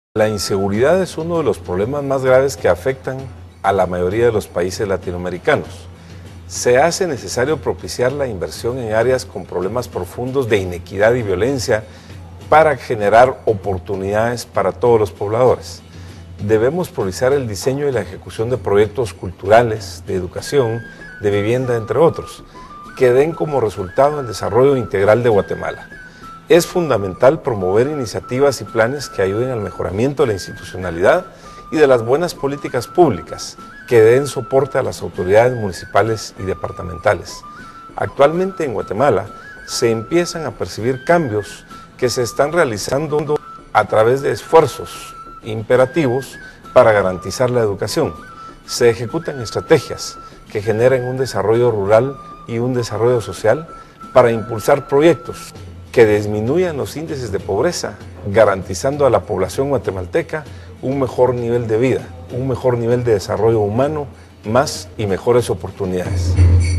La inseguridad es uno de los problemas más graves que afectan a la mayoría de los países latinoamericanos. Se hace necesario propiciar la inversión en áreas con problemas profundos de inequidad y violencia para generar oportunidades para todos los pobladores. Debemos priorizar el diseño y la ejecución de proyectos culturales, de educación, de vivienda, entre otros, que den como resultado el desarrollo integral de Guatemala. Es fundamental promover iniciativas y planes que ayuden al mejoramiento de la institucionalidad y de las buenas políticas públicas que den soporte a las autoridades municipales y departamentales. Actualmente en Guatemala se empiezan a percibir cambios que se están realizando a través de esfuerzos imperativos para garantizar la educación. Se ejecutan estrategias que generen un desarrollo rural y un desarrollo social para impulsar proyectos que disminuyan los índices de pobreza, garantizando a la población guatemalteca un mejor nivel de vida, un mejor nivel de desarrollo humano, más y mejores oportunidades.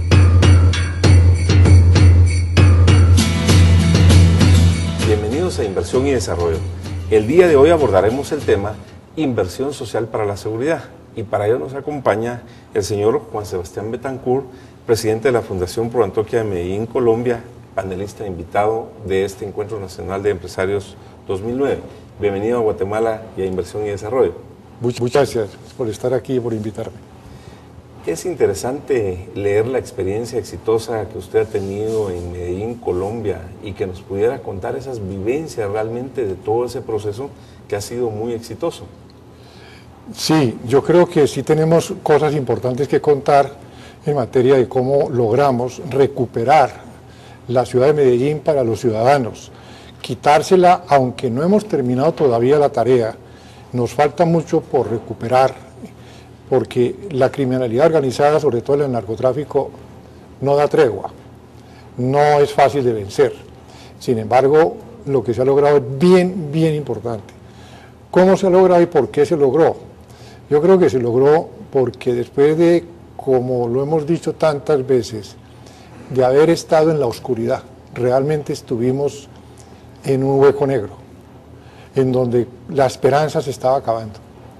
Bienvenidos a Inversión y Desarrollo. El día de hoy abordaremos el tema Inversión Social para la Seguridad, y para ello nos acompaña el señor Juan Sebastián Betancourt, presidente de la Fundación Pro Antioquia de Medellín, Colombia, panelista invitado de este Encuentro Nacional de Empresarios 2009. Bienvenido a Guatemala y a Inversión y Desarrollo. Muchas gracias por estar aquí y por invitarme. Es interesante leer la experiencia exitosa que usted ha tenido en Medellín, Colombia, y que nos pudiera contar esas vivencias realmente de todo ese proceso que ha sido muy exitoso. Sí, yo creo que sí tenemos cosas importantes que contar en materia de cómo logramos recuperar la ciudad de Medellín para los ciudadanos, quitársela, aunque no hemos terminado todavía la tarea, nos falta mucho por recuperar, porque la criminalidad organizada, sobre todo el narcotráfico, no da tregua, no es fácil de vencer. Sin embargo, lo que se ha logrado es bien importante. ¿Cómo se ha logrado y por qué se logró? Yo creo que se logró porque después de, como lo hemos dicho tantas veces, de haber estado en la oscuridad, realmente estuvimos en un hueco negro, en donde la esperanza se estaba acabando.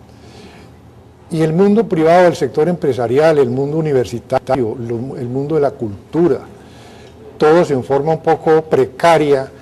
Y el mundo privado, el sector empresarial, el mundo universitario, el mundo de la cultura, todos en forma un poco precaria,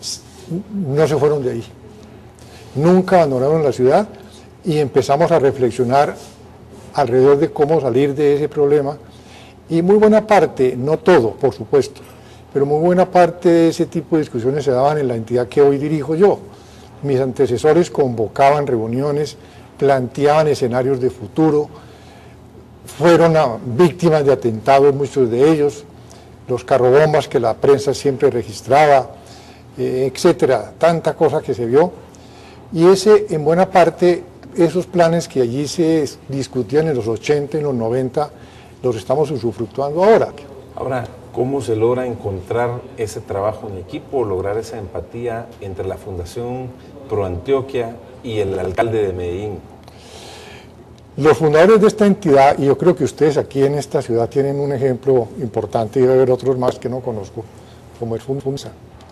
no se fueron de ahí. Nunca abandonaron la ciudad y empezamos a reflexionar alrededor de cómo salir de ese problema. Y muy buena parte, no todo, por supuesto, pero muy buena parte de ese tipo de discusiones se daban en la entidad que hoy dirijo yo. Mis antecesores convocaban reuniones, planteaban escenarios de futuro, fueron víctimas de atentados muchos de ellos, los carrobombas que la prensa siempre registraba, etcétera, tanta cosa que se vio. Y en buena parte, esos planes que allí se discutían en los 80, en los 90, los estamos usufructuando ahora. Ahora, ¿cómo se logra encontrar ese trabajo en equipo, lograr esa empatía entre la Fundación Pro Antioquia y el alcalde de Medellín? Los fundadores de esta entidad, y yo creo que ustedes aquí en esta ciudad tienen un ejemplo importante, y debe haber otros más que no conozco, como es FUNSA.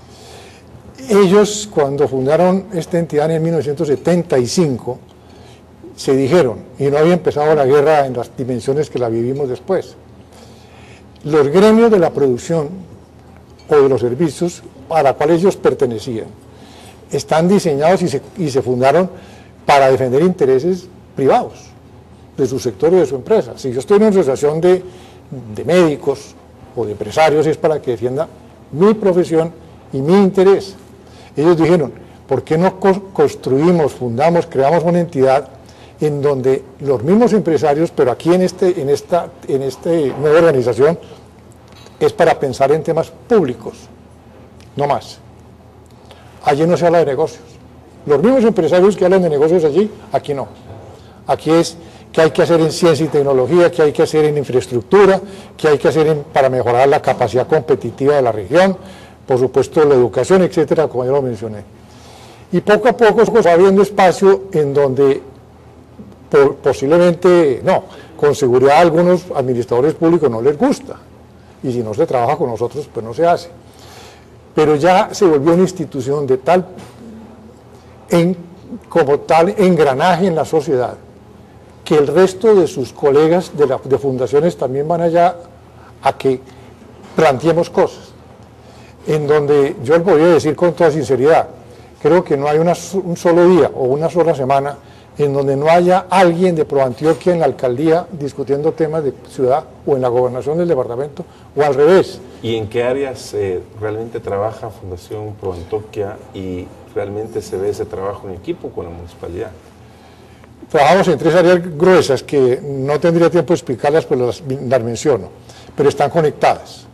Ellos, cuando fundaron esta entidad en 1975, se dijeron, y no había empezado la guerra en las dimensiones que la vivimos después, los gremios de la producción o de los servicios a los cuales ellos pertenecían están diseñados y se fundaron para defender intereses privados de su sector y de su empresa. Si yo estoy en una asociación de médicos o de empresarios, es para que defienda mi profesión y mi interés. Ellos dijeron, ¿por qué no construimos, fundamos, creamos una entidad en donde los mismos empresarios, pero aquí en esta nueva organización, es para pensar en temas públicos, no más? Allí no se habla de negocios. Los mismos empresarios que hablan de negocios allí, aquí no. Aquí es qué hay que hacer en ciencia y tecnología, qué hay que hacer en infraestructura, qué hay que hacer para mejorar la capacidad competitiva de la región, por supuesto la educación, etcétera, como ya lo mencioné. Y poco a poco se va abriendo espacio en donde posiblemente, no, con seguridad a algunos administradores públicos no les gusta, y si no se trabaja con nosotros, pues no se hace. Pero ya se volvió una institución de tal como tal engranaje en la sociedad, que el resto de sus colegas de fundaciones también van allá a que planteemos cosas, en donde yo les voy a decir con toda sinceridad, creo que no hay un solo día o una sola semana en donde no haya alguien de ProAntioquia en la alcaldía discutiendo temas de ciudad o en la gobernación del departamento o al revés. ¿Y en qué áreas realmente trabaja Fundación ProAntioquia y realmente se ve ese trabajo en equipo con la municipalidad? Trabajamos en 3 áreas gruesas que no tendría tiempo de explicarlas, pero las menciono, pero están conectadas.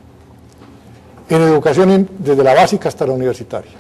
En educación, desde la básica hasta la universitaria.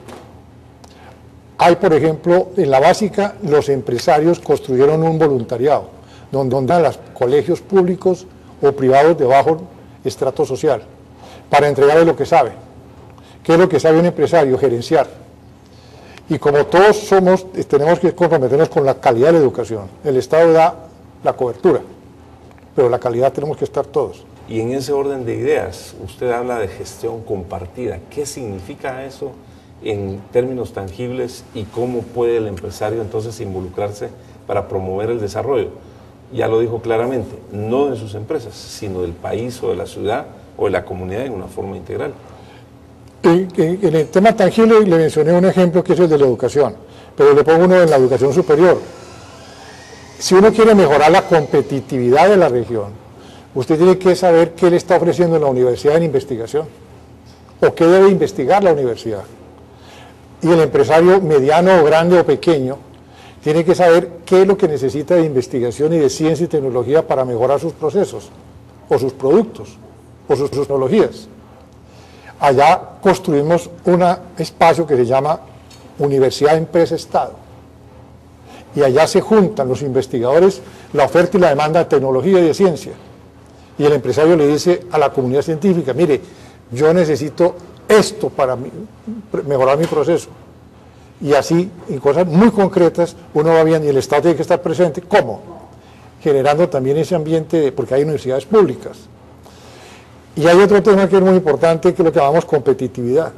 Hay, por ejemplo, en la básica, los empresarios construyeron un voluntariado, donde los colegios públicos o privados de bajo estrato social, para entregarles lo que sabe. ¿Qué es lo que sabe un empresario? Gerenciar. Y como todos tenemos que comprometernos con la calidad de la educación. El Estado da la cobertura, pero la calidad tenemos que estar todos. Y en ese orden de ideas, usted habla de gestión compartida. ¿Qué significa eso en términos tangibles y cómo puede el empresario entonces involucrarse para promover el desarrollo? Ya lo dijo claramente, no de sus empresas, sino del país o de la ciudad o de la comunidad en una forma integral. En el tema tangible le mencioné un ejemplo que es el de la educación, pero le pongo uno en la educación superior. Si uno quiere mejorar la competitividad de la región, usted tiene que saber qué le está ofreciendo la universidad en investigación, o qué debe investigar la universidad. Y el empresario mediano o grande o pequeño tiene que saber qué es lo que necesita de investigación y de ciencia y tecnología para mejorar sus procesos, o sus productos, o sus tecnologías. Allá construimos un espacio que se llama Universidad Empresa Estado. Y allá se juntan los investigadores, la oferta y la demanda de tecnología y de ciencia. Y el empresario le dice a la comunidad científica, mire, yo necesito esto para mejorar mi proceso. Y así, en cosas muy concretas, uno va viendo y el Estado tiene que estar presente. ¿Cómo? Generando también ese ambiente, porque hay universidades públicas. Y hay otro tema que es muy importante, que es lo que llamamos competitividad.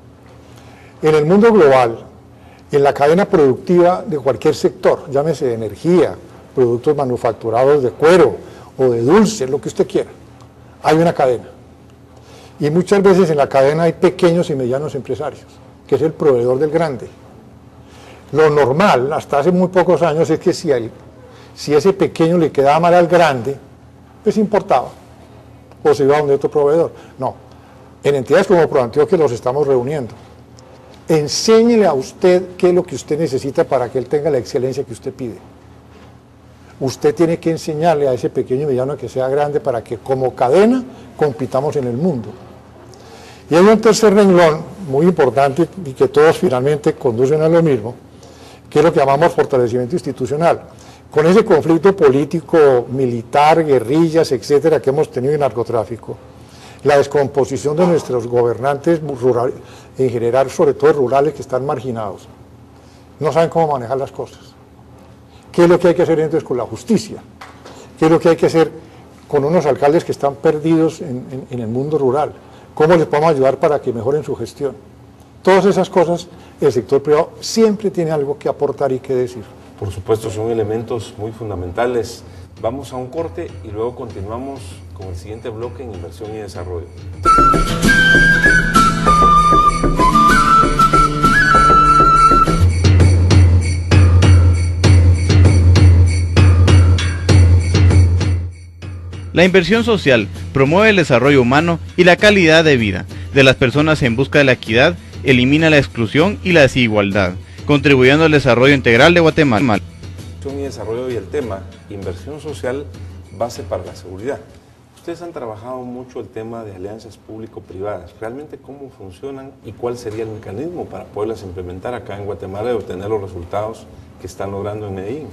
En el mundo global, en la cadena productiva de cualquier sector, llámese de energía, productos manufacturados de cuero o de dulce, lo que usted quiera, hay una cadena. Y muchas veces en la cadena hay pequeños y medianos empresarios, que es el proveedor del grande. Lo normal, hasta hace muy pocos años, es que si ese pequeño le quedaba mal al grande, pues importaba, o se iba a donde otro proveedor. No, en entidades como ProAntioquia los estamos reuniendo. Enséñele a usted qué es lo que usted necesita para que él tenga la excelencia que usted pide. Usted tiene que enseñarle a ese pequeño y mediano que sea grande para que como cadena compitamos en el mundo. Y hay un tercer renglón muy importante y que todos finalmente conducen a lo mismo, que es lo que llamamos fortalecimiento institucional. Con ese conflicto político, militar, guerrillas, etcétera, que hemos tenido en narcotráfico, la descomposición de nuestros gobernantes rurales, en general, sobre todo rurales que están marginados, no saben cómo manejar las cosas. ¿Qué es lo que hay que hacer entonces con la justicia? ¿Qué es lo que hay que hacer con unos alcaldes que están perdidos en el mundo rural? ¿Cómo les podemos ayudar para que mejoren su gestión? Todas esas cosas, el sector privado siempre tiene algo que aportar y que decir. Por supuesto, son elementos muy fundamentales. Vamos a un corte y luego continuamos con el siguiente bloque en inversión y desarrollo. La inversión social promueve el desarrollo humano y la calidad de vida de las personas en busca de la equidad, elimina la exclusión y la desigualdad, contribuyendo al desarrollo integral de Guatemala. Inversión y desarrollo y el tema, inversión social, base para la seguridad. Ustedes han trabajado mucho el tema de alianzas público-privadas. ¿Realmente cómo funcionan y cuál sería el mecanismo para poderlas implementar acá en Guatemala y obtener los resultados que están logrando en Medellín?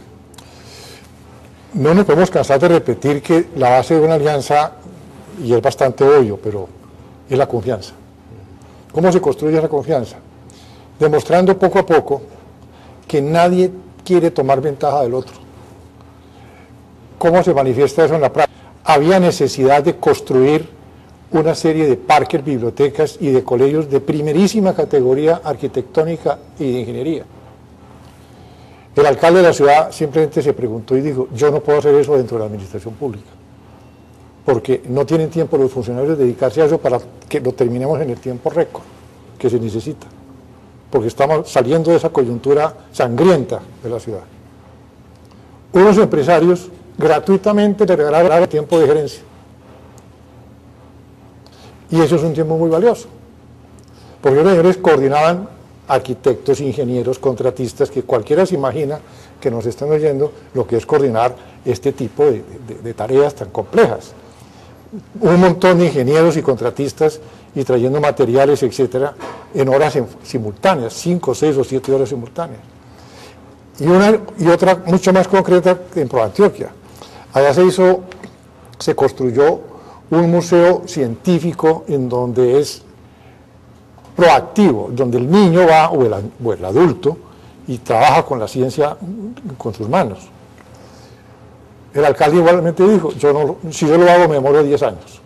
No nos podemos cansar de repetir que la base de una alianza, y es bastante obvio, pero es la confianza. ¿Cómo se construye esa confianza? Demostrando poco a poco que nadie quiere tomar ventaja del otro. ¿Cómo se manifiesta eso en la práctica? Había necesidad de construir una serie de parques, bibliotecas y de colegios de primerísima categoría arquitectónica y de ingeniería. El alcalde de la ciudad simplemente se preguntó y dijo, yo no puedo hacer eso dentro de la administración pública, porque no tienen tiempo los funcionarios de dedicarse a eso para que lo terminemos en el tiempo récord que se necesita, porque estamos saliendo de esa coyuntura sangrienta de la ciudad. Unos empresarios gratuitamente le regalaron el tiempo de gerencia, y eso es un tiempo muy valioso, porque los señores coordinaban arquitectos, ingenieros, contratistas, que cualquiera se imagina que nos están oyendo lo que es coordinar este tipo de tareas tan complejas. Un montón de ingenieros y contratistas y trayendo materiales, etcétera, en horas simultáneas, 5, 6 o 7 horas simultáneas. Y otra mucho más concreta en ProAntioquia. Allá se construyó un museo científico en donde es proactivo, donde el niño va, o el adulto, y trabaja con la ciencia con sus manos. El alcalde igualmente dijo, si yo lo hago me demoro 10 años,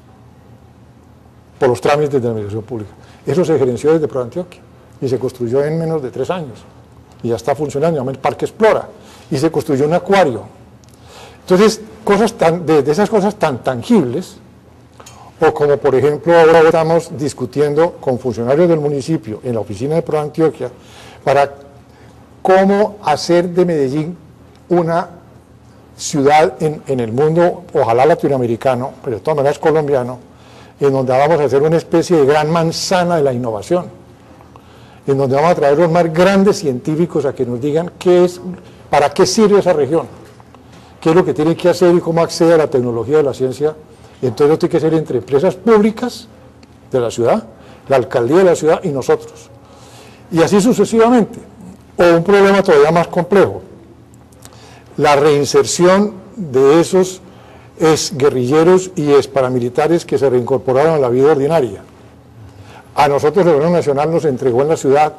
por los trámites de la administración pública. Eso se gerenció desde ProAntioquia, y se construyó en menos de 3 años, y ya está funcionando, se llama el Parque Explora, y se construyó un acuario. Entonces, de esas cosas tan tangibles, o como por ejemplo ahora estamos discutiendo con funcionarios del municipio en la oficina de ProAntioquia para cómo hacer de Medellín una ciudad en el mundo, ojalá latinoamericano, pero de todas maneras colombiano, en donde vamos a hacer una especie de gran manzana de la innovación, en donde vamos a traer los más grandes científicos a que nos digan para qué sirve esa región, qué es lo que tienen que hacer y cómo accede a la tecnología de la ciencia. Entonces esto tiene que ser entre empresas públicas de la ciudad, la alcaldía de la ciudad y nosotros. Y así sucesivamente. O un problema todavía más complejo, la reinserción de esos exguerrilleros y exparamilitares que se reincorporaron a la vida ordinaria. A nosotros el gobierno nacional nos entregó en la ciudad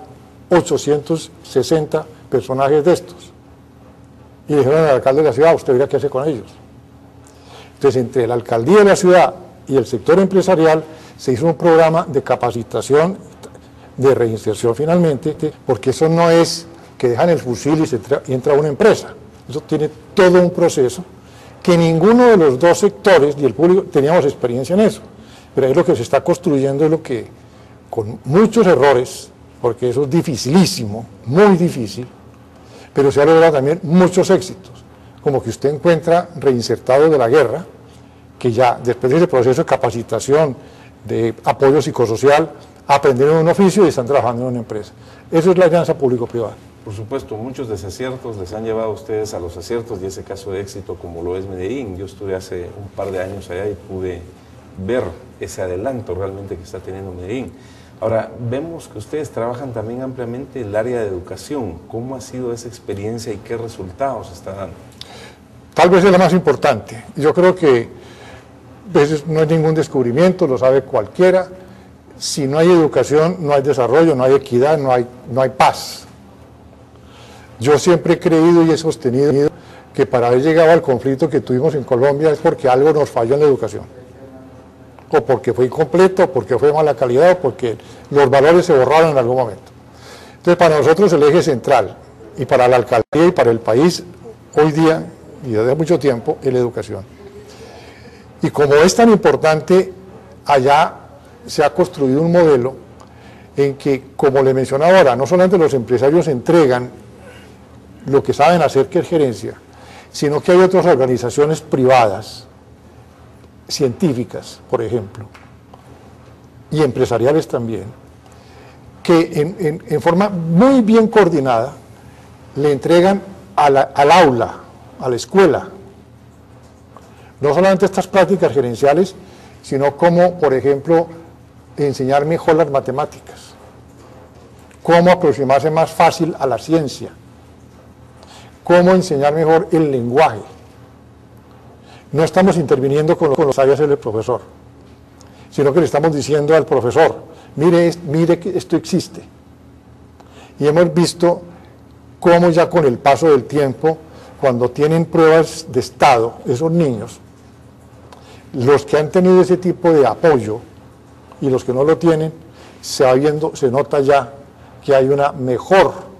860 personajes de estos. Y dijeron al alcalde de la ciudad, usted verá qué hace con ellos. Entonces, entre la alcaldía de la ciudad y el sector empresarial se hizo un programa de capacitación, de reinserción finalmente, porque eso no es que dejan el fusil y entra a una empresa. Eso tiene todo un proceso que ninguno de los dos sectores, ni el público, teníamos experiencia en eso. Pero ahí lo que se está construyendo es lo que, con muchos errores, porque eso es dificilísimo, muy difícil, pero se ha logrado también muchos éxitos. Como que usted encuentra reinsertados de la guerra, que ya después de ese proceso de capacitación, de apoyo psicosocial, aprendieron un oficio y están trabajando en una empresa. Eso es la alianza público-privada. Por supuesto, muchos desaciertos les han llevado a ustedes a los aciertos y ese caso de éxito como lo es Medellín. Yo estuve hace un par de años allá y pude ver ese adelanto realmente que está teniendo Medellín. Ahora, vemos que ustedes trabajan también ampliamente en el área de educación. ¿Cómo ha sido esa experiencia y qué resultados está dando? Tal vez es la más importante. Yo creo que no es ningún descubrimiento, lo sabe cualquiera. Si no hay educación, no hay desarrollo, no hay equidad, no hay paz. Yo siempre he creído y he sostenido que para haber llegado al conflicto que tuvimos en Colombia es porque algo nos falló en la educación. O porque fue incompleto, o porque fue mala calidad, o porque los valores se borraron en algún momento. Entonces, para nosotros el eje central, y para la alcaldía y para el país, hoy día, y desde hace mucho tiempo, es la educación. Y como es tan importante, allá se ha construido un modelo en que, como le mencionaba ahora, no solamente los empresarios entregan lo que saben hacer, que es gerencia, sino que hay otras organizaciones privadas, científicas, por ejemplo, y empresariales también, que en forma muy bien coordinada le entregan al aula, a la escuela, no solamente estas prácticas gerenciales, sino como, por ejemplo, enseñar mejor las matemáticas, cómo aproximarse más fácil a la ciencia, cómo enseñar mejor el lenguaje. No estamos interviniendo con lo que sabe hacer el profesor, sino que le estamos diciendo al profesor, mire que esto existe. Y hemos visto cómo ya con el paso del tiempo, cuando tienen pruebas de estado, esos niños, los que han tenido ese tipo de apoyo y los que no lo tienen, se nota ya que hay una mejor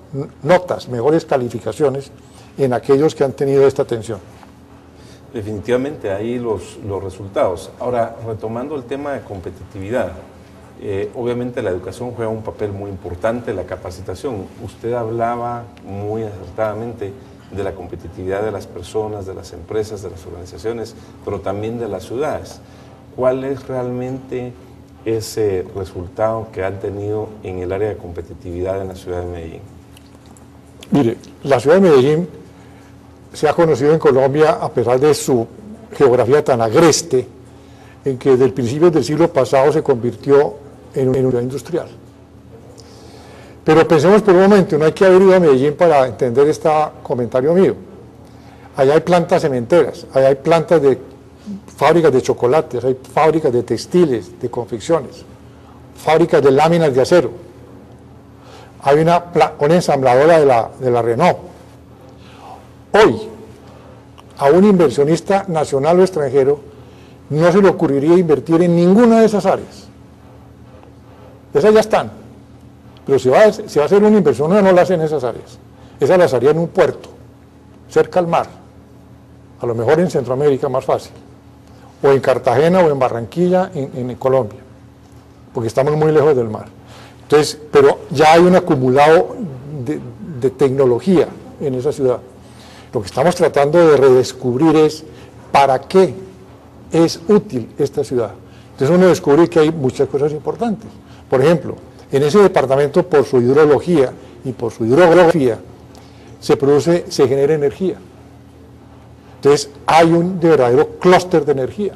notas, mejores calificaciones en aquellos que han tenido esta atención. Definitivamente ahí los resultados. Ahora, retomando el tema de competitividad, obviamente la educación juega un papel muy importante, la capacitación. Usted hablaba muy acertadamente de la competitividad de las personas, de las empresas, de las organizaciones, pero también de las ciudades. ¿Cuál es realmente ese resultado que han tenido en el área de competitividad en la ciudad de Medellín? Mire, la ciudad de Medellín se ha conocido en Colombia, a pesar de su geografía tan agreste, en que desde el principio del siglo pasado se convirtió en una ciudad industrial. Pero pensemos por un momento, no hay que haber ido a Medellín para entender este comentario mío. Allá hay plantas cementeras, allá hay plantas de fábricas de chocolates, hay fábricas de textiles, de confecciones, fábricas de láminas de acero. Hay una ensambladora de la Renault. Hoy, a un inversionista nacional o extranjero, no se le ocurriría invertir en ninguna de esas áreas. Esas ya están. Pero si va a hacer una inversión, no la hace en esas áreas. Esas las haría en un puerto, cerca al mar. A lo mejor en Centroamérica más fácil. O en Cartagena o en Barranquilla, en Colombia. Porque estamos muy lejos del mar. Entonces, pero ya hay un acumulado de tecnología en esa ciudad. Lo que estamos tratando de redescubrir es para qué es útil esta ciudad. Entonces uno descubre que hay muchas cosas importantes. Por ejemplo, en ese departamento, por su hidrología y por su hidrografía, se genera energía. Entonces hay un verdadero clúster de energía.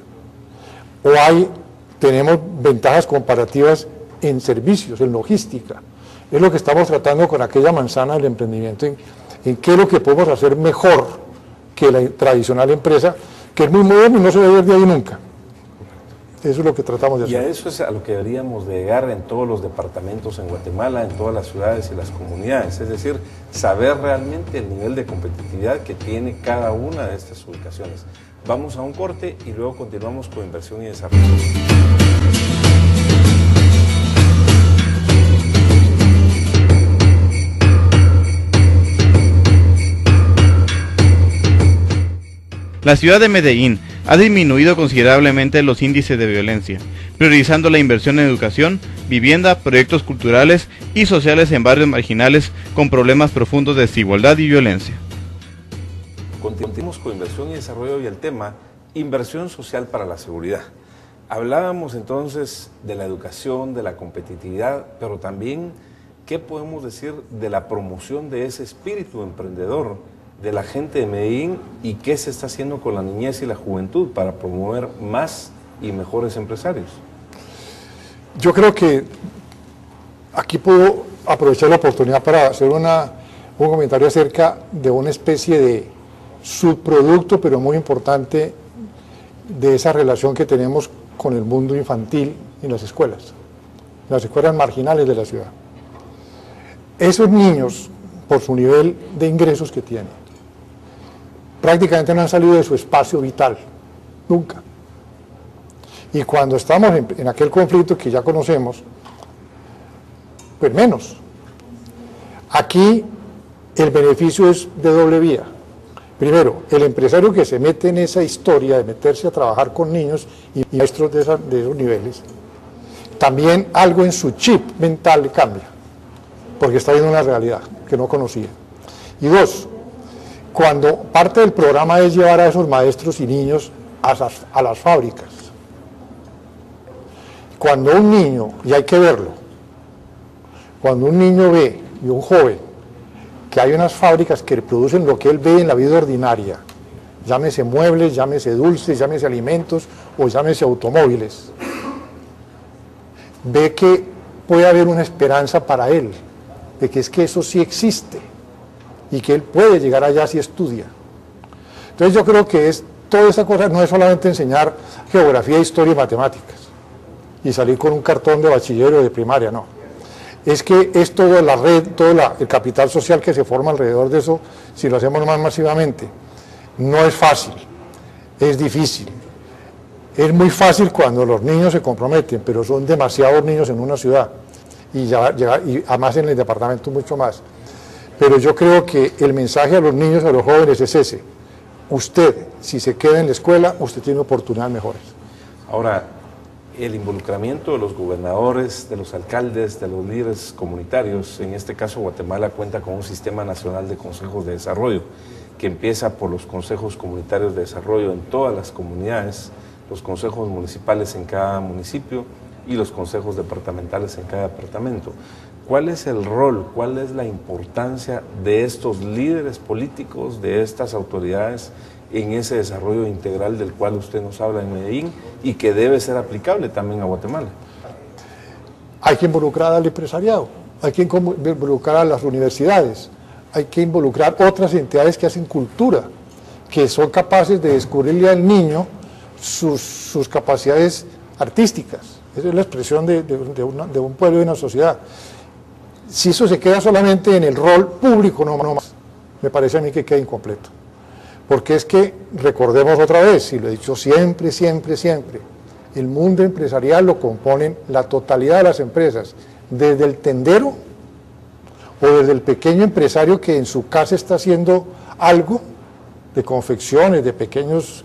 Tenemos ventajas comparativas en servicios, en logística. Es lo que estamos tratando con aquella manzana del emprendimiento, en qué es lo que podemos hacer mejor que la tradicional empresa, que es muy moderna y no se debe ver de ahí nunca. Eso es lo que tratamos de hacer. Y a eso es a lo que deberíamos de llegar en todos los departamentos en Guatemala, en todas las ciudades y las comunidades. Es decir, saber realmente el nivel de competitividad que tiene cada una de estas ubicaciones. Vamos a un corte y luego continuamos con inversión y desarrollo. La ciudad de Medellín ha disminuido considerablemente los índices de violencia, priorizando la inversión en educación, vivienda, proyectos culturales y sociales en barrios marginales con problemas profundos de desigualdad y violencia. Continuamos con inversión y desarrollo y el tema inversión social para la seguridad. Hablábamos entonces de la educación, de la competitividad, pero también qué podemos decir de la promoción de ese espíritu emprendedor de la gente de Medellín y qué se está haciendo con la niñez y la juventud para promover más y mejores empresarios. Yo creo que aquí puedo aprovechar la oportunidad para hacer un comentario acerca de una especie de subproducto, pero muy importante, de esa relación que tenemos con el mundo infantil en las escuelas marginales de la ciudad. Esos niños, por su nivel de ingresos que tienen, prácticamente no han salido de su espacio vital, nunca. Y cuando estamos en aquel conflicto que ya conocemos, pues menos. Aquí el beneficio es de doble vía. Primero, el empresario que se mete en esa historia de meterse a trabajar con niños y maestros de esos niveles, también algo en su chip mental le cambia, porque está viendo una realidad que no conocía. Y dos, cuando parte del programa es llevar a esos maestros y niños a las fábricas. Cuando un niño, y hay que verlo, cuando un niño ve, y un joven, que hay unas fábricas que producen lo que él ve en la vida ordinaria, llámese muebles, llámese dulces, llámese alimentos o llámese automóviles, ve que puede haber una esperanza para él, de que es que eso sí existe y que él puede llegar allá si estudia. Entonces yo creo que toda esa cosa no es solamente enseñar geografía, historia y matemáticas y salir con un cartón de bachiller o de primaria, no. Es que es toda la red, el capital social que se forma alrededor de eso, si lo hacemos más masivamente. No es fácil, es difícil. Es muy fácil cuando los niños se comprometen, pero son demasiados niños en una ciudad y además en el departamento mucho más. Pero yo creo que el mensaje a los niños, a los jóvenes es ese. Usted, si se queda en la escuela, usted tiene oportunidades mejores. Ahora, el involucramiento de los gobernadores, de los alcaldes, de los líderes comunitarios, en este caso Guatemala cuenta con un sistema nacional de consejos de desarrollo, que empieza por los consejos comunitarios de desarrollo en todas las comunidades, los consejos municipales en cada municipio y los consejos departamentales en cada departamento. ¿Cuál es el rol, cuál es la importancia de estos líderes políticos, de estas autoridades en ese desarrollo integral del cual usted nos habla en Medellín y que debe ser aplicable también a Guatemala? Hay que involucrar al empresariado, hay que involucrar a las universidades, hay que involucrar otras entidades que hacen cultura, que son capaces de descubrirle al niño sus capacidades artísticas. Esa es la expresión de un pueblo y de una sociedad. Si eso se queda solamente en el rol público, no más, me parece a mí que queda incompleto. Porque es que, recordemos otra vez, y lo he dicho siempre, el mundo empresarial lo componen la totalidad de las empresas, desde el tendero o desde el pequeño empresario que en su casa está haciendo algo de confecciones, de pequeños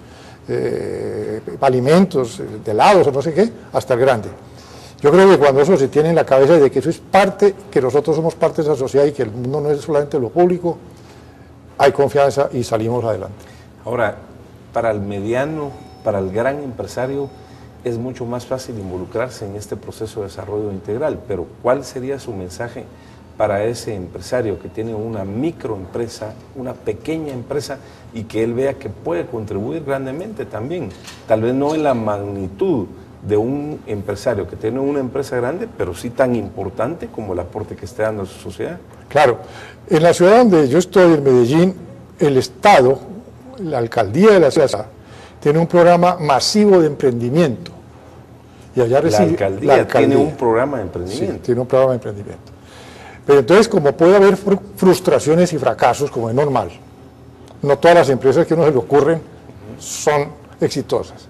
alimentos, de helados o no sé qué, hasta el grande. Yo creo que cuando eso se tiene en la cabeza de que eso es parte, que nosotros somos parte de esa sociedad y que el mundo no es solamente lo público, hay confianza y salimos adelante. Ahora, para el mediano, para el gran empresario, es mucho más fácil involucrarse en este proceso de desarrollo integral, pero ¿cuál sería su mensaje para ese empresario que tiene una microempresa, una pequeña empresa y que él vea que puede contribuir grandemente también? Tal vez no en la magnitud de un empresario que tiene una empresa grande, pero sí tan importante como el aporte que está dando a su sociedad. Claro, en la ciudad donde yo estoy, en Medellín, el Estado, la alcaldía de la ciudad, tiene un programa masivo de emprendimiento. Y allá recibe, la alcaldía tiene un programa de emprendimiento. Sí, tiene un programa de emprendimiento. Pero entonces, como puede haber frustraciones y fracasos, como es normal, no todas las empresas que a uno se le ocurren son exitosas.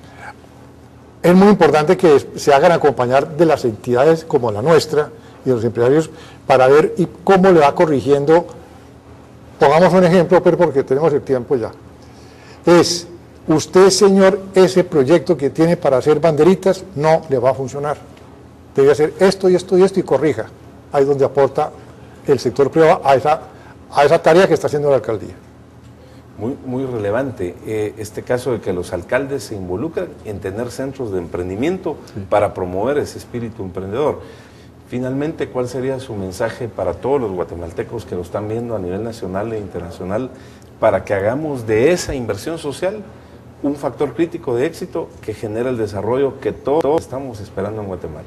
Es muy importante que se hagan acompañar de las entidades como la nuestra y de los empresarios para ver y cómo le va corrigiendo. Pongamos un ejemplo, pero porque tenemos el tiempo ya. Es, usted, señor, ese proyecto que tiene para hacer banderitas no le va a funcionar. Debe hacer esto y esto y esto y corrija. Ahí es donde aporta el sector privado a esa tarea que está haciendo la alcaldía. Muy relevante este caso de que los alcaldes se involucran en tener centros de emprendimiento para promover ese espíritu emprendedor. Finalmente, ¿cuál sería su mensaje para todos los guatemaltecos que lo están viendo a nivel nacional e internacional para que hagamos de esa inversión social un factor crítico de éxito que genera el desarrollo que todos estamos esperando en Guatemala?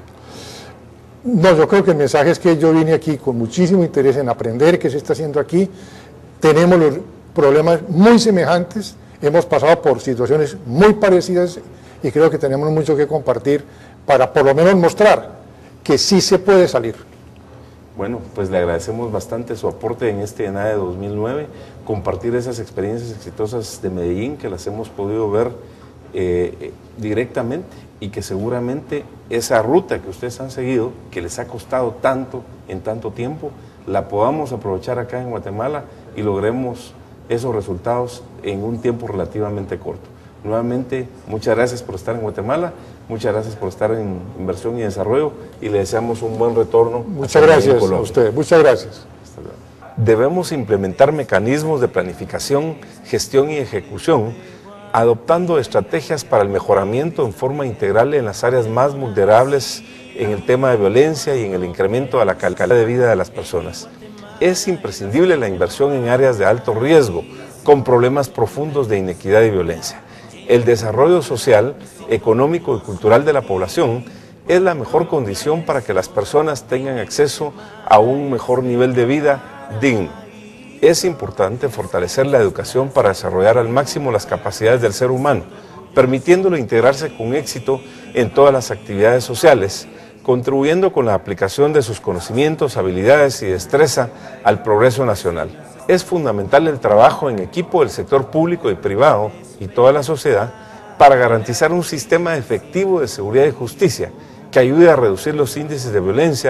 No, yo creo que el mensaje es que yo vine aquí con muchísimo interés en aprender qué se está haciendo aquí. Tenemos los problemas muy semejantes, hemos pasado por situaciones muy parecidas y creo que tenemos mucho que compartir para por lo menos mostrar que sí se puede salir. Bueno, pues le agradecemos bastante su aporte en este ENADE 2009, compartir esas experiencias exitosas de Medellín que las hemos podido ver directamente y que seguramente esa ruta que ustedes han seguido, que les ha costado tanto en tanto tiempo, la podamos aprovechar acá en Guatemala y logremos esos resultados en un tiempo relativamente corto. Nuevamente, muchas gracias por estar en Guatemala, muchas gracias por estar en Inversión y Desarrollo y le deseamos un buen retorno. Muchas gracias a usted, muchas gracias. Debemos implementar mecanismos de planificación, gestión y ejecución, adoptando estrategias para el mejoramiento en forma integral en las áreas más vulnerables en el tema de violencia y en el incremento de la calidad de vida de las personas. Es imprescindible la inversión en áreas de alto riesgo, con problemas profundos de inequidad y violencia. El desarrollo social, económico y cultural de la población es la mejor condición para que las personas tengan acceso a un mejor nivel de vida digno. Es importante fortalecer la educación para desarrollar al máximo las capacidades del ser humano, permitiéndolo integrarse con éxito en todas las actividades sociales, contribuyendo con la aplicación de sus conocimientos, habilidades y destreza al progreso nacional. Es fundamental el trabajo en equipo del sector público y privado y toda la sociedad para garantizar un sistema efectivo de seguridad y justicia que ayude a reducir los índices de violencia,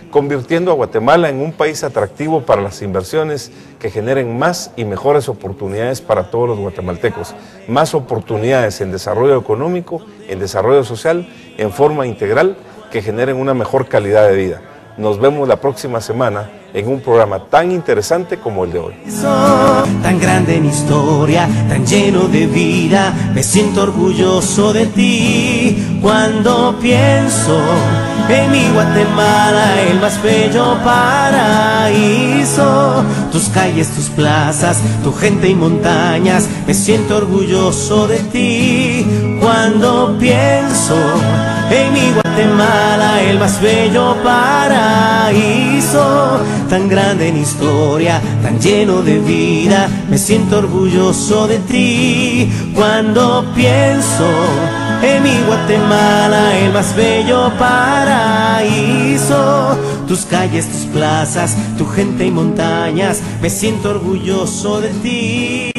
convirtiendo a Guatemala en un país atractivo para las inversiones que generen más y mejores oportunidades para todos los guatemaltecos, más oportunidades en desarrollo económico, en desarrollo social, en forma integral, que generen una mejor calidad de vida. Nos vemos la próxima semana en un programa tan interesante como el de hoy. Tan grande en historia, tan lleno de vida, me siento orgulloso de ti. Cuando pienso en mi Guatemala, el más bello paraíso, tus calles, tus plazas, tu gente y montañas, me siento orgulloso de ti. Cuando pienso en mi Guatemala, el más bello paraíso, tan grande en historia, tan lleno de vida, me siento orgulloso de ti. Cuando pienso en mi Guatemala, el más bello paraíso, tus calles, tus plazas, tu gente y montañas, me siento orgulloso de ti.